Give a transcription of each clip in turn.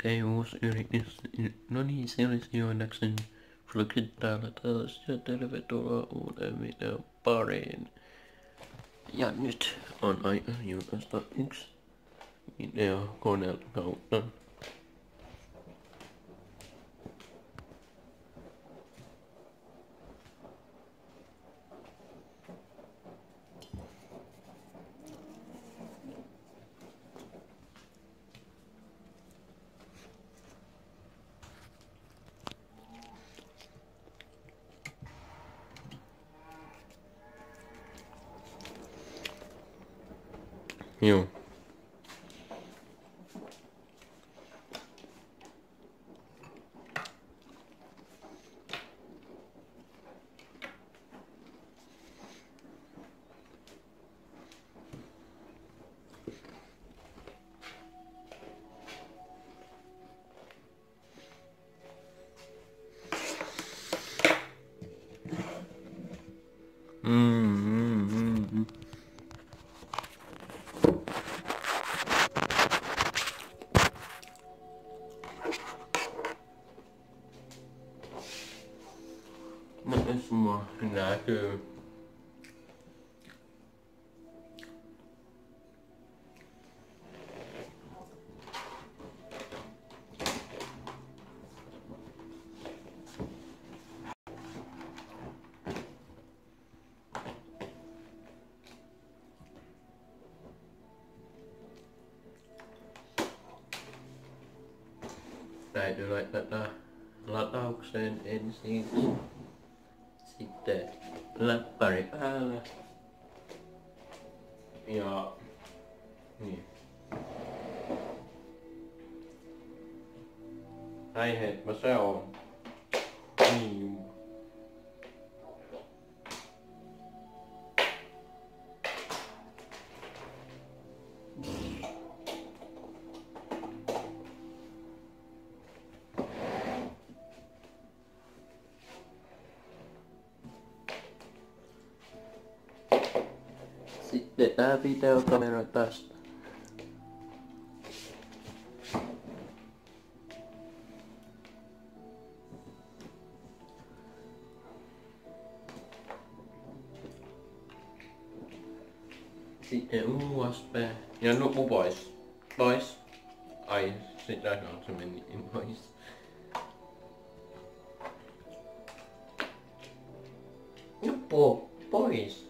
ei uusi yritys. No niin, se olisi Joonakseni vlogit täällä taas ja tervetuloa uuden videon pariin. Ja nyt on aika julkaista yksi video koneelta kautta. Joo. Miten sua näkyy? Täytyy laittaa lataukseen ensin. Sitten läppäri päälle. Ja niin. Näinhän se on. Niin. Sitten tää videokamera tästä. Sitten USB ja nuppu pois. Pois. Ai, sitä kautta se meni pois. Nuppu pois.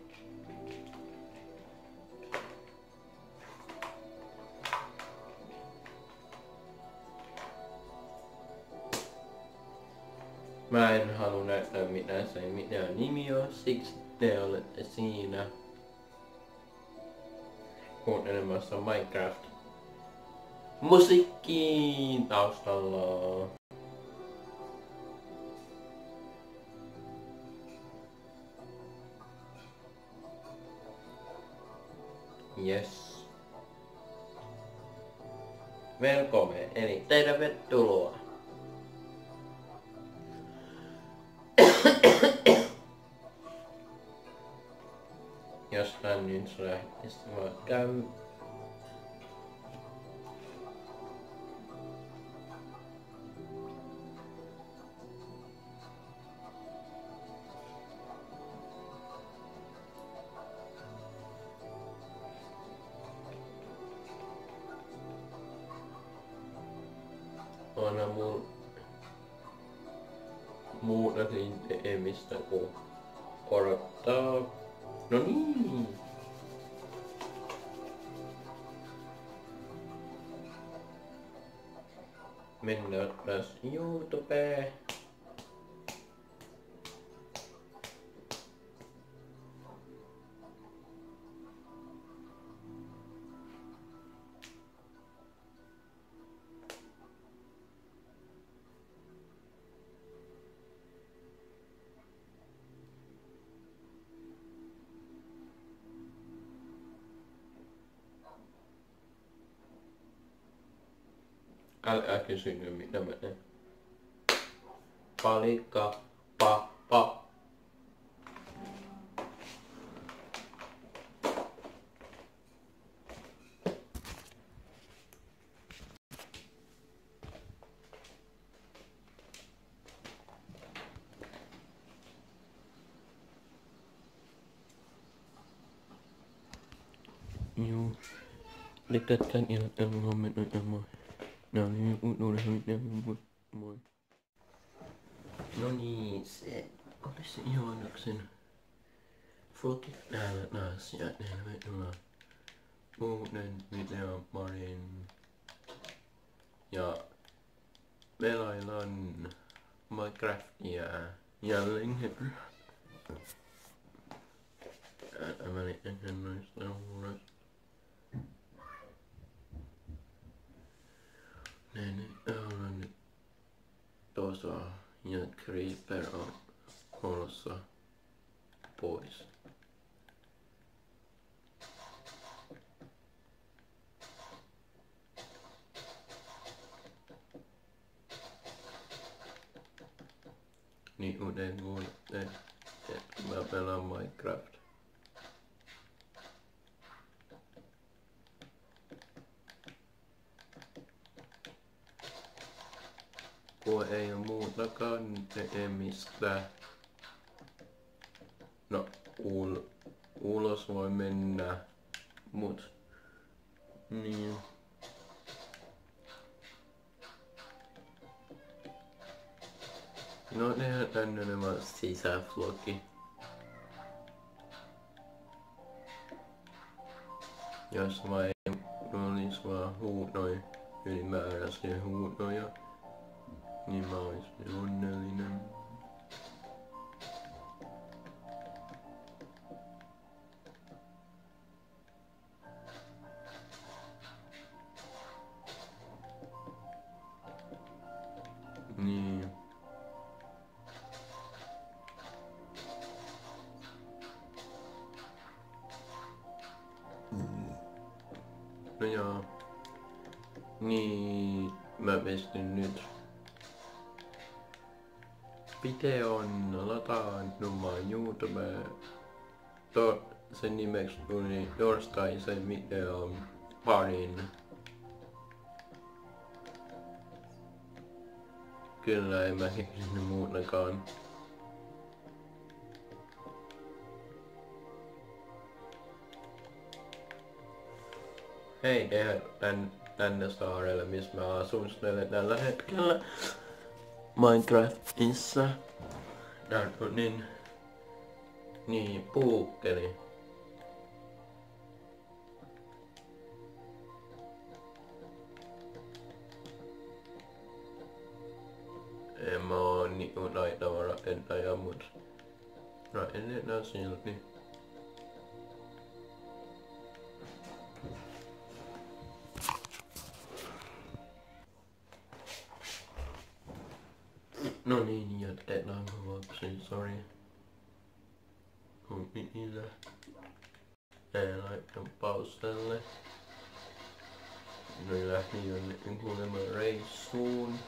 Mä en halua näyttää mitään nimi on, siksi te olette siinä kuuntelemassa Minecraft musiikkiin taustalla. Yes. Welcome, eli tervetuloa. Jos hän nyt lähtisi vaan käy. Anna muuta siinä tekemistä kuin odottaa. No niin. Mennään taas YouTubeen. Älkää kysykö mitä mä teen. Palikka, pa. Juu. Likatkaan ilman moi. Nää oli uudestaan moi. No niin, se olisi juonnoksen fotit täällä taas ja tervetuloa uuden videon pariin. Ja pelaillaan Minecraftia jälleen kerran. Mä liitän sen noista ulos. Näin ollaan nyt tuossa ja Creeper on kolossa pois. Niin kuten kuulette, että mä pelaan Minecraft. Kun ei oo muutakaan tekemistä. No, ulos voi mennä, mut niin. No tehdään tämmönen vaan sisävlogi. Jos vain olis vaan huutoja, ylimääräisiä huutoja, niin mä oisin onnellinen. Niin. No joo. Niin, mä pystyn nyt videon lataamaan YouTubeen. Sen nimeksi tuli torstaisen videon parin. Kyllä en mä keksinyt muutakaan. Hei, tänne saarelle, missä mä asustelen tällä hetkellä Minecraftissa. Tää on niin puukkeli. En mä oo niinku taitava rakentaja, mut rakennetaan silti. No niin, jatketaan kovaksi, sori. Mun piti laittaa pauselle. No lähti jonnekin kuulemma reissuun.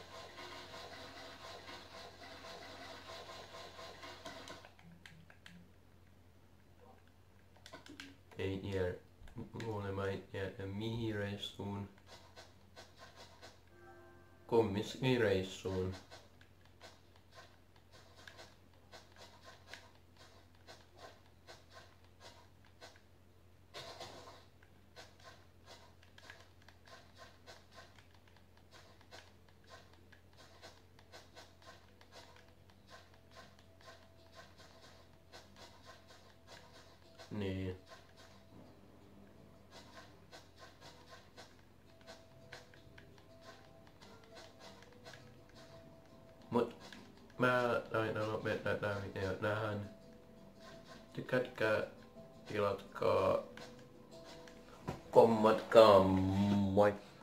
Ei tiedä, kuulemma ei tiedä mihin reissuun. Kumminkin reissuun. Niin. Mut mä taidan lopettaa tää video tähän. Tykätkää, tilatkaa, kommatkaa, moi!